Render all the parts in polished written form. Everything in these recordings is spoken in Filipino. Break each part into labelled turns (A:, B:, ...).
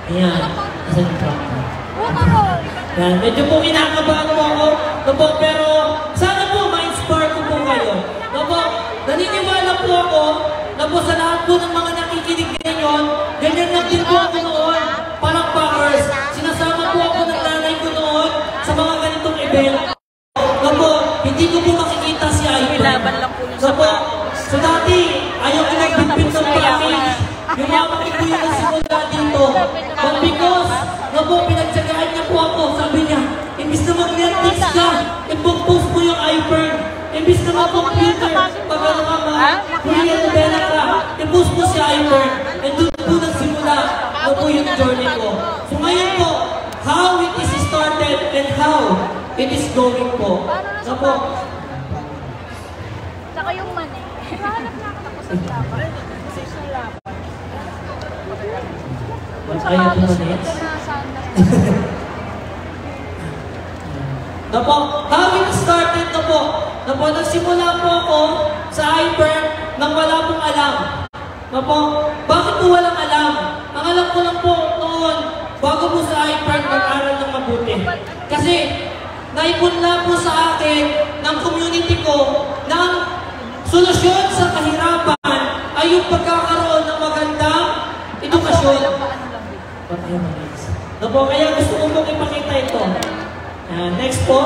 A: Ayan. Asan yung tractor? Yan. Medyo po kinakabahan mo ako. No po, pero sana po ma-inspire ko po kayo. No po, naniniwala po ako na po sa lahat po ng mga nakikinig ngayon, ganyan lang din po ako noon. Palakpakers. Sinasama po ako ng nanay ko noon sa mga ganitong event. No po, hindi ko po makikita si Ivan. No po, so dati, ayaw ko nagbitbit ng package. Yung mama ko po yung nagsimula dito. But because, no po, pinagtsagaan niya po ako, sabi niya, imbis na mag-Netflix ka, i-post mo yung iPhone. Imbis na mag-computer, pag ano ka ma, Korean novela ka, i-post mo si iPhone. And doon po nagsimula, no po yung journey ko. So ngayon po, how it is started and how it is going po. No po.
B: Saka yung mani. Hanap na ako tapos ang laban. Kasi yung laban.
A: Ayaw po manits. No po, how it started na po. No po, nagsimula po ako sa hyper nang wala pong alam. No po, bakit po walang alam? Ang alam ko lang po noon, bago po sa hyper, mag-aral ng mabuti. Kasi, naipunla po sa akin ng community ko ng solusyon sa kahirapan ay yung pagkakaroon ng magandang edukasyon. No po, kaya gusto ko pong ipakita ito. Next po.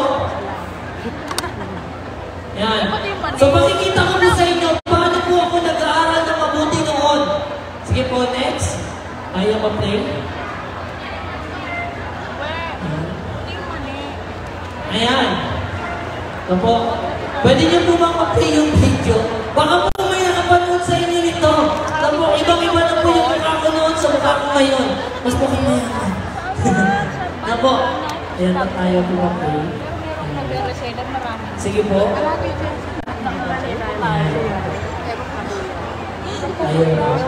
A: Yan. So, makikita ko po sa inyo paano po ako nag-aaral ng mabuti noon. Sige po, next. Ayaw pa-play. Ayan. So po, pwede niyo po bang ma-play yung video? Baka po may nakapanood sa inyo nito. So po, ibang-iba na po yung mukha ko noon sa mukha ko ngayon. Mas po kayo mayaman. Na po. Ayan na tayo po ma-play. Sige po. Ayun.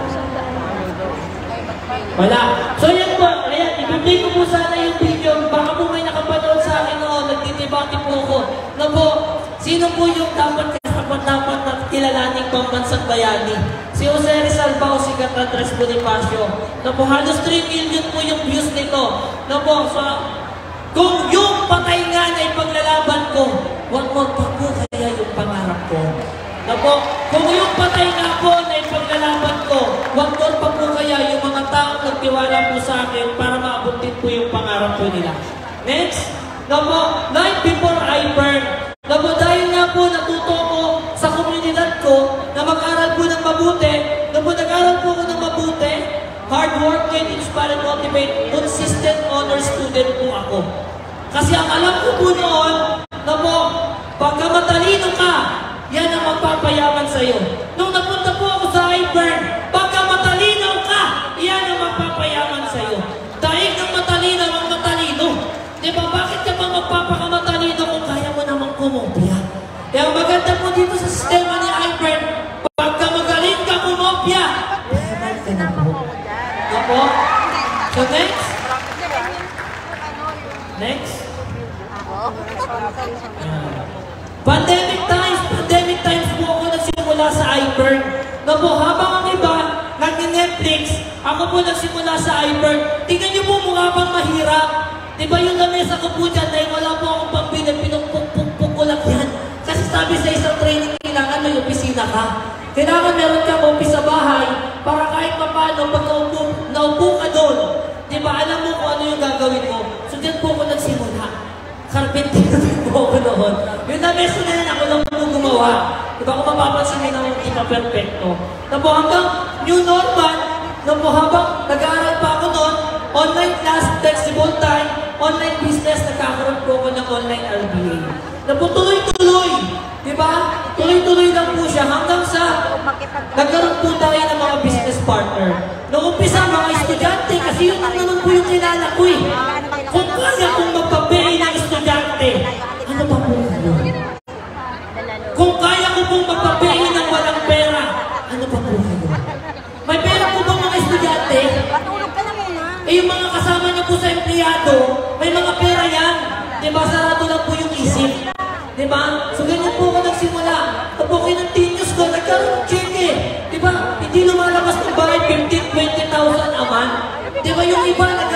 A: Wala. So yan po. Ayan, i-play ko po sana yung video. Baka po may nakapanood sa akin noon. Nagtitibati po ako. Na po, sino po yung dapat na kilalaning pambansang bayani? Si Jose Rizal ba o si Catandres Bonifacio? Na po, halos 3 million po yung views nito. Na po, so, kung yung patay nga na ipaglalaban ko, wag pa po kaya yung pangarap ko. Na po, kung yung patay nga po na ipaglalaban ko, wag pa po kaya yung mga taong nagtiwala po sa akin para maabot din po yung pangarap po nila. Next, na po, night before I burn. Na po, dahil nga po natuto ko sa komunidad ko na mag-aral po ng mabuti, na po nag-aral po ko ng mabuti, hardworking, inspire, and motivate, consistent honor student po ako. Kasi ang alam ko po noon, na po, pagka matalino ka, yan ang magpapayaman sa'yo. Nung napunta po ako sa iBurn, pagka matalino ka, yan ang magpapayaman sa'yo. Dahil ng matalino ang matalino. Diba, bakit ka pa magpapakamatalino kung kaya mo namang kumopya? Kaya maganda po dito sa sistema ni iBurn, pagka magaling ka kumopya, payaman ka na po. Opo? So next? Next? Pandemic times po ako nagsimula sa iBurn. Na po, habang ang iba nag-Netflix, ako po nagsimula sa iBurn. Tingnan niyo po, mukha pang mahirap. Diba yung lamesa ko po dyan, dahil wala po akong pambili, pinupuk-puk-puk ko lang yan. Kasi sabi sa isang training, kailangan may opisina ka. Kailangan meron kang office sa bahay, para kahit paano, pag naupo ka doon, diba, alam mo kung ano yung gagawin mo. So dyan po ako nagsimula. Carpenter po ako noon. Yung lamesa na yan, ako lang po gumawa. Diba, kung mapapansin nyo naman, hindi pa perfecto. Na po hanggang new normal, na po habang nag-aaral pa ako noon, online class, flexible time, online business, nagkakaroon po ako ng online RBA. Na po tuloy-tuloy, di ba? Tuloy-tuloy lang po siya hanggang sa nagkaroon po tayo ng mga business partner. Noong umpisa, mga estudyante, kasi yun ang naman po yung kilala ko eh. Kung kaya kong magpapay ng estudyante, ano pa po kayo? Kung kaya ko pong magpapay ng walang pera, ano pa po kayo? May pera po ba mga estudyante? Eh yung mga kasama niyo po sa empleyado, may mga pera yan. Diba? Sarado lang po yung isip. Diba? So ganyan po ako nagsimula. Tapos kinantinyos ko, nagkaroon ng cheque. Diba? Hindi lumalabas ng bahay 15,000, 20,000 a month. Diba yung iba,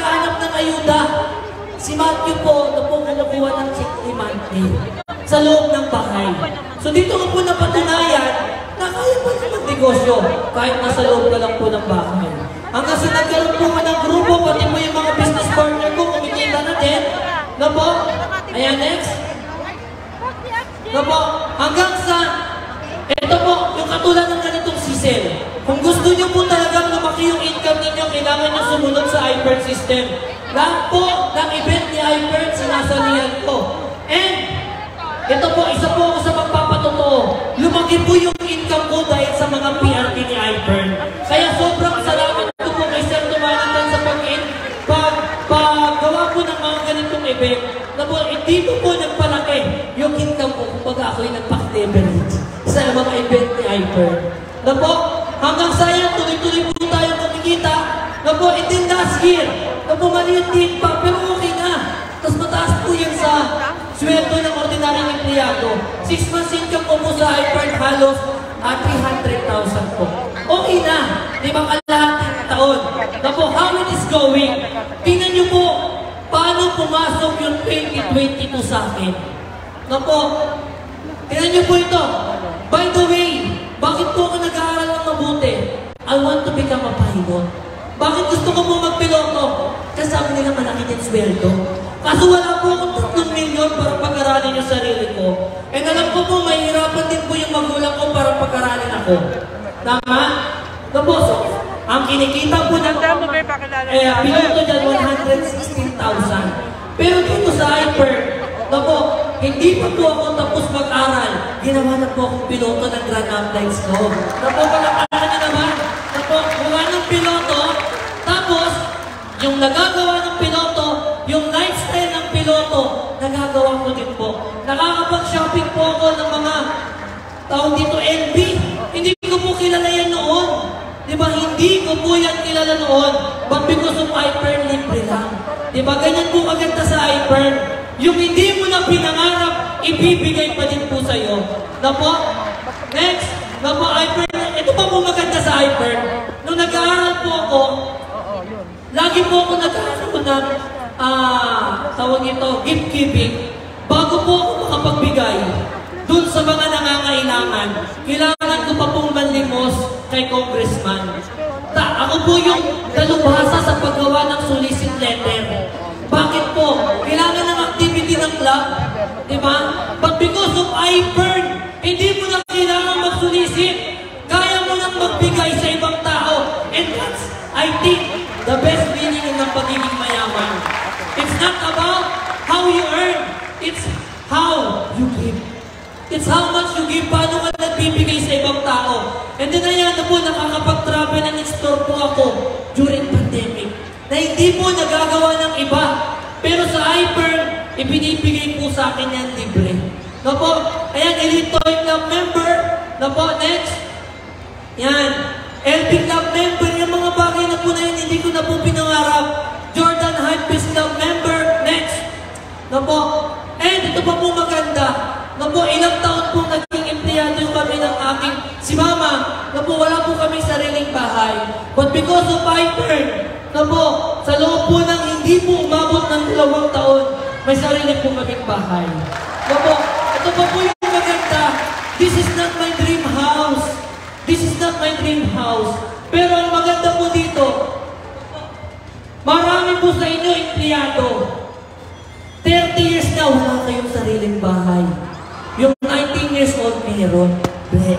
A: ayuda. Si Matthew po, na po kumukuha ng check ni Monday sa loob ng bahay. So dito ko po napatunayan na kaya po na magnegosyo kahit nasa loob ka lang po ng bahay. Hanggang sa nagkaroon po ng grupo, pati po yung mga business partner ko, kumikita na din. Na po? Ayan, next. Na po? Hanggang sa, ito po, yung katulad ng ganitong sisel. Kung gusto nyo po talagang lumaki yung income ninyo, kailangan nyo sumunod sa iPern system. Lahat po ng event ni iPern, sinasalihan ko. And, ito po, isa po ako sa magpapatotoo. Lumaki po yung income ko dahil sa mga PRP ni iPern. Kaya sobrang salamat ko po kay Sir Tumanitan sa paggawa po ng mga ganitong event. Na po, hindi ko po nagpalaki yung income ko kung ako'y nagpak-leverage sa mga event ni iPern. Na po, hanggang sa yan, tuloy-tuloy po tayong kumikita. Na po, and then last year, na po maliit din pa, pero okay na. Tapos mataas po yan sa sweldo ng ordinaryong empleyado. 6 months income po sa iPern halos 300,000 po. Okay na. Di ba kalahating taon? Na po, how it is going? Tingnan nyo po, paano pumasok yung 2022 sa akin? Na po, tingnan nyo po ito. By the way, bakit po ako nag-aaral ng mabuti? I want to become a pilot. Bakit gusto ko po magpiloto? Kasi sabi nila malaki din sweldo. Kaso wala po akong 3 milyon para pag-aralin yung sarili ko. And alam ko po, mahirapan din po yung magulang ko para pag-aralin ako. Tama? Na po, so, ang kinikita po ng piloto dyan, 116,000. Pero dito sa iPern, na po, hindi pa po ako tapos mag-aral. Ginawa na po akong piloto ng Grand Airlines ko. Na po, palakaran niyo naman. Na po, mukha ng piloto, tapos, yung nagagawa ng piloto, yung lifestyle ng piloto, nagagawa ko din po. Nakakapag-shopping po ako ng mga taon dito, LB. Hindi ko po kilala yan noon. Diba, hindi ko po yan kilala noon. But because of iPern, libre lang. Diba, ganyan po maganda sa iPern. Yung hindi mo na pinangarap, ibibigay pa din po sa'yo. Na po? Next, na po, iPern. Ito pa po maganda sa iPern. Nung nag-aaral po ako, lagi po ako nagkakaroon ng, tawag ito, gift giving. Bago po ako makapagbigay, dun sa mga nangangailangan, kailangan ko pa pong manlimos kay Congressman. Ako po yung dalubhasa sa paggawa ng solicit letter. Bakit po? Kailangan ng activity ng club, di ba? But because of iPern, hindi mo na kailangan mag-solicit. Kaya mo nang magbigay sa ibang tao. And that's, I think, the best meaning ng pagiging mayaman. It's not about how you earn. It's how you give. It's how much you give. Paano ka nagbibigay sa ibang tao. And then ayan na po, nakakapag-travel and explore po ako during pandemic. Na hindi po nagagawa ng iba. Pero sa iPern, ibinibigay po sa akin yan libre. Na po, ayan, Elite Toy Club member. Na po, next. Yan. LB Club member, yung mga bagay na po na yun, hindi ko na po pinangarap. Jordan Hypebeast Club member, next. Na po, and ito pa po maganda. Na po, ilang taon po naging empleyado kami ng aking si Mama. Na po, wala po kami sariling bahay. But because of iPern, na po, sa loob po ng hindi po umabot ng 2 taon, may sarili po kaming bahay. Na po, ito pa po yung maganda. This is not my dream house. This is not my dream house. Pero ang maganda po dito, marami po sa inyo empleyado. 30 years na wala kayong sariling bahay. Yung 19 years old meron. Bleh.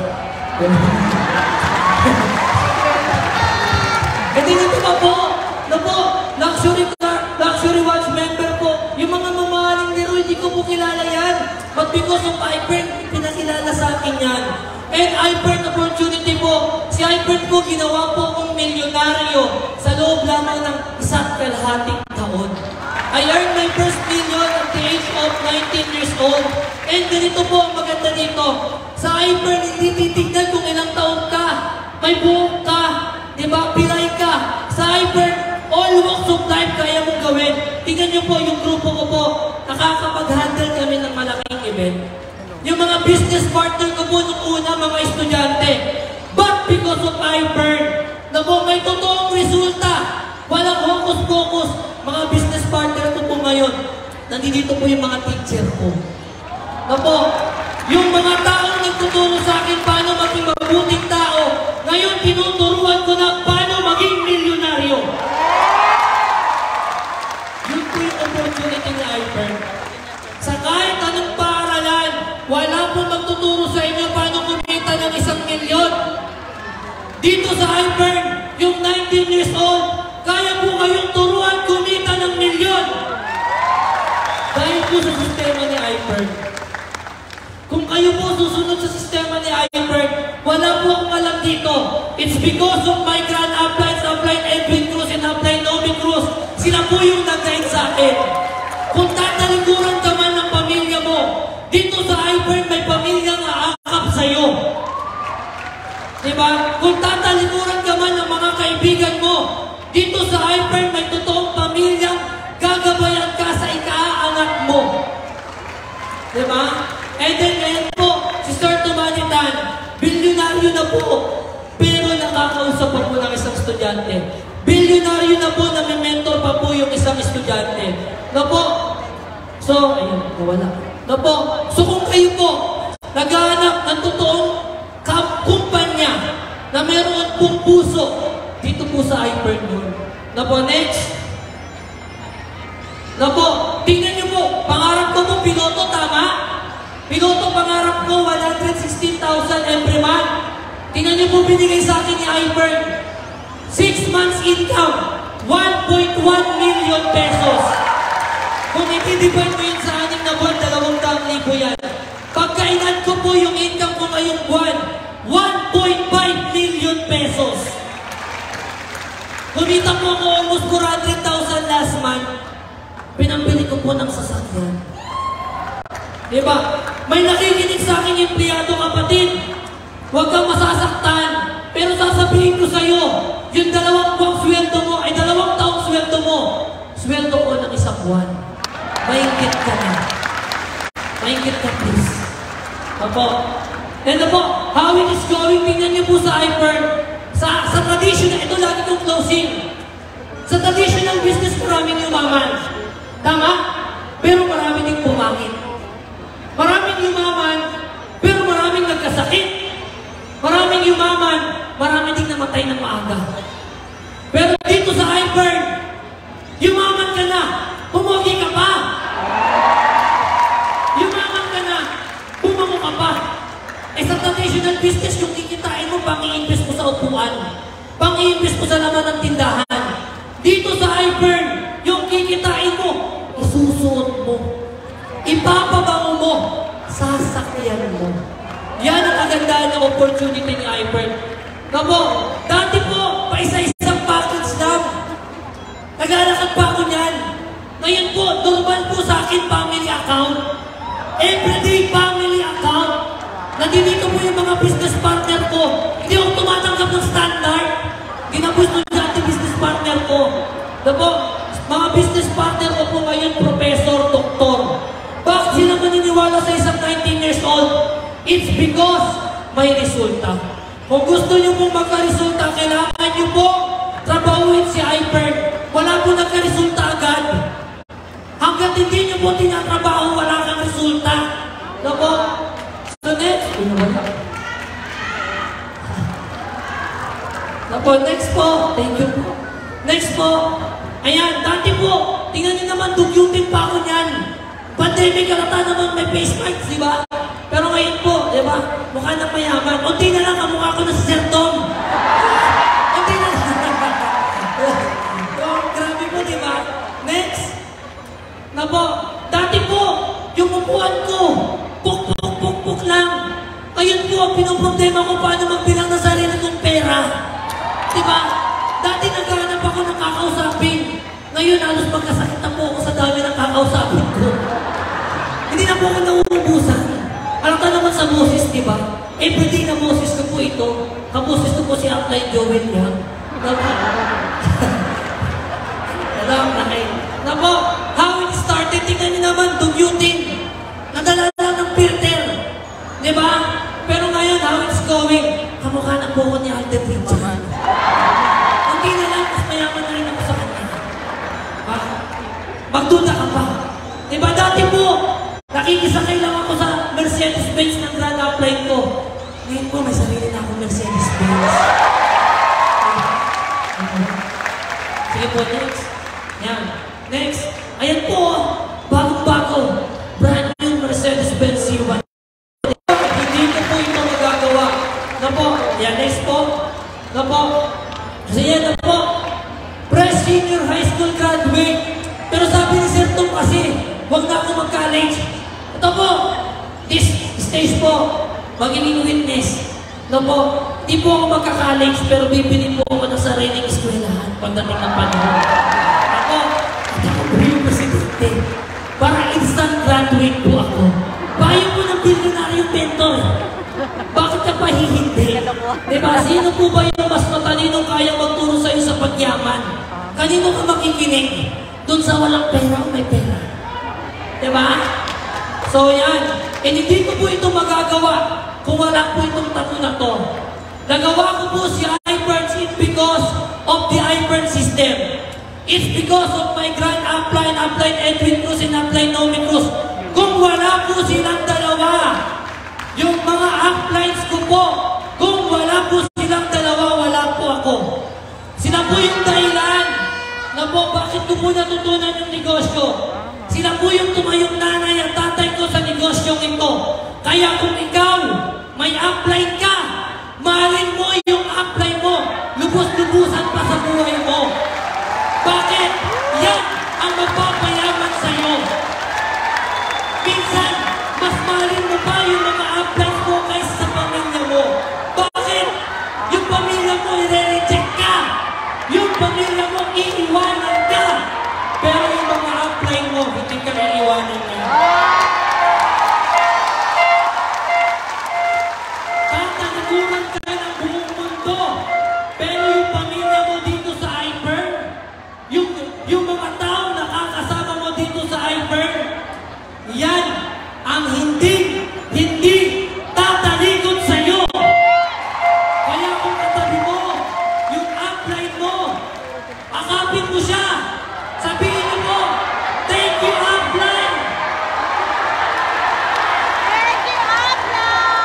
A: Hindi nito pa po. Na po, luxury car, luxury watch member po. Yung mga mamahaling laro, hindi ko po kilala yan. But because of iPern, pinakilala sa akin yan. And iPern opportunity po. Si iPern po, ginawa po akong milyonaryo sa loob lamang ng 1.5 taon. I earned my first million at the age of 19 years old. And ganito po ang maganda dito. Sa iPern, hindi titignan kung ilang taon ka. May buhok ka. Diba? Pilay ka. Sa iPern, all walks of life kaya mong gawin. Tingnan nyo po yung grupo ko po. Nakakapag-handle kami ng malaking event. Yung mga business partner ko po nung una, mga estudyante. But because of iPern, na po may totoong resulta. Walang hocus-pocus. mga business partner ko po ngayon, nandito po yung mga teacher ko. Na po, yung mga taong nagtuturo sa akin paano maging mabuting tao, ngayon tinuturuan ko na paano maging milyonaryo. Yun po yung opportunity ni iPern. Sa kahit anong paaralan, wala pong magtuturo sa inyo paano kumita ng 1 milyon. Dito sa iPern, yung 19 years old, kaya po kayong turuan kumita ng milyon. Dahil po sa sistema ni iPern. Kung kayo po susunod sa sistema ni iPern, wala po akong alam dito. It's because of my grand upline Edwin Cruz and upline Nomi Cruz. Sila po yung nag-guide sa akin. Kung tatalikuran ka man ng pamilya mo, dito sa iPern may pamilyang aakap sa'yo. Diba? Kung tatalikuran ka man ng mga kaibigan mo, dito sa iPern may totoong pamilyang gagabayan ka sa ikaaangat mo. Diba? And then ngayon po, si Sir Tumanitan, bilyonaryo na po, pero nakakausap pa po ng isang estudyante. Bilyonaryo na po, nami-mentor pa po yung isang estudyante. Na po, so, ayun, nawala. Na po, so kung kayo po, naghahanap ng totoong kumpanya na meron pong puso, dito po sa iPern yun. Na po, next. Na po, tingnan nyo po, pangarap ko po, piloto, tama? Piloto, pangarap ko, 116,000 every month. Tingnan nyo po, binigay sa akin ni iPern. 6 months income, 1.1 million pesos. Kung i-divide mo yun sa 6 na buwan, 200,000 yan. Pagkainan ko po yung income ko ngayong buwan, 1.5 million pesos. Kumita po ako almost 400,000 last month. Pinambili ko po ng sasakyan. Diba? May nakikinig sa akin yung empleyado, kapatid. Huwag kang masasaktan. Pero sasabihin ko sa'yo, yung 2 buwang sweldo mo ay 2 taong sweldo mo. Sweldo ko ng 1 buwan. Maingkit ka na. Maingkit ka, please. Apo. And po, how it is going, tingnan niyo po sa iPern. Sa traditional, ito lagi kong closing. Sa traditional business, maraming yumaman. Tama? Pero marami ding pumangit. Maraming yumaman, pero maraming nagkasakit. Maraming yumaman, marami ding namatay ng maaga. Pero dito sa iPern, yumaman ka na, pumogi ka pa. Yumaman ka na, bumango ka pa. Eh sa traditional business, yung kikitain mo, pang-i-invest mo sa upuan. Pang-i-invest mo sa laman ng tindahan. Dito sa iPern, yung kikitain mo, isusuot mo. Ipapabango mo, sasakyan mo. Yan ang kagandahan ng opportunity ni iPern. Kamo, dati po, paisa-isang package lang. Naglalakad pa ako niyan. Ngayon po, normal po sa akin family account. Everyday family account. Nandito po yung mga business partner ko. Hindi ako tumatanggap ng standard. Ginapos nyo dati business partner ko. Dabo, mga business partner ko po ngayon, professor, doktor. Bakit sila maniniwala sa isang 19 years old? It's because may resulta. Kung gusto nyo pong magka-resulta, kailangan nyo po trabahuin si iPern. Wala po nagka-resulta agad. Hanggat hindi nyo po tinatrabaho, wala kang resulta. Dabo, so next, Dabo, next po, thank you po. Next po, ayan, dati po, tingnan nyo naman, dugyutin pa ako niyan. Pandemic, kalata naman may face mask, di ba? Pero ngayon po, di ba? Mukha na mayaman. Unti na lang, kamukha ko na si Sir Tom. Unti na lang. Grabe po, di ba? Next. Na po, dati po, yung upuan ko, puk lang. Ngayon po, pinoproblema ko paano magbilang na sarili kong pera. Di ba? Dati naghahanap ako ng kakausapin. Ngayon, halos magkasakit na po ako sa dami ng kakausapin ko. Hindi na po ako nauubusan. Alam ka naman sa boses, di ba? Everyday na boses ko po ito. Kaboses ko po si Upline Joel niya. Nako, how it started, tingnan niyo naman, dugyutin. Nadala lang ng filter. Di ba? Pero ngayon, how it's going, kamukha na po ko ni Alden Richard. Hindi na lang, mas mayaman na rin ako sa kanya. Sige po, next. Yan. Next. Ayan po, bagong-bago. Brand new Mercedes-Benz C1. Hindi ko po ito magagawa. Na po. Yan, next po. Na po. Kasi yan na po. Fresh senior high school graduate. Pero sabi ni Sir Tom kasi, huwag na ako mag-college. Ito po. This stage po, magiging witness. No po, di po ako magka-college pero bibili po ako ng sariling eskwelahan pagdating ng panahon. Ako yung presidente. Para instant graduate po ako. Bayo po ng bilyonaryo mentor. Bakit ka pa hihindi? Diba? Sino po ba yung mas matalinong kaya magturo sa'yo sa pagyaman? Kanino ka makikinig? Doon sa walang pera o may pera. Diba? So yan. Hindi ko po ito magagawa kung wala po itong tattoo na to. Nagawa ko po si iBurns because of the iBurns system. It's because of my grand upline Edwin Cruz and upline Nomi Cruz. Kung wala po silang dalawa, yung mga uplines ko po, kung wala po silang dalawa, wala po ako. Sila po yung dahilan na po bakit ko po natutunan yung negosyo. Sila po yung tumayong nanay at tatay ko sa negosyong ito. Kaya kung ikaw, may upline ka, mahalin mo yung upline mo, lubos-lubusan pa sa buhay mo. Bakit? Yan ang magpapayaman sa'yo. Minsan, mas mahalin mo pa yung mga upline mo kaysa sa pamilya mo. Bakit? Yung pamilya mo i-reject ka. Yung pamilya mo iiwanan ka. Pero yung mga upline mo, hindi ka iiwanan niya. Tatanagunan ka ng buong mundo. Pero yung pamilya mo dito sa iBurn, yung mga tao na kakasama mo dito sa iBurn, yan ang hindi tatalikod sa'yo. Kaya kung katabi mo, yung upline mo, akapin mo siya. Sabihin niyo po, thank you, upline!
B: Thank you, upline!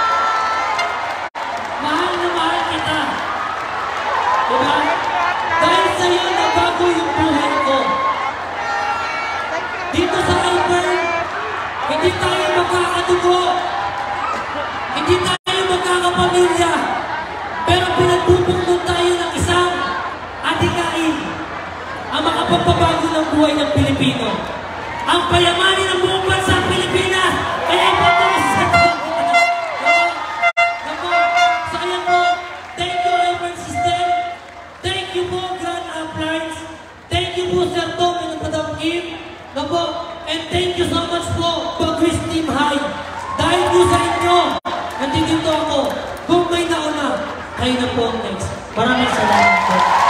A: Mahal na mahal kita. Diba? Dahil sa'yo na bago yung buhay ko. Dito sa iBurn, hindi tayo magkakadugo. Hindi tayo magkakapamilya. Pero pinagpupulong tayo ng isang adikain ang makapagpabago ng buhay ng Pilipino. Ang payamanin ng buong bansa ng Pilipinas ay ang patuloy sa So ayan po, thank you iBurn System, thank you po Grand Uplines, thank you po Sir Tom and Madam Kim, and thank you so much po Bagwis Team High. Dahil po sa inyo, nandito ako. Kung may nauna, kayo na po ang next. Maraming salamat po.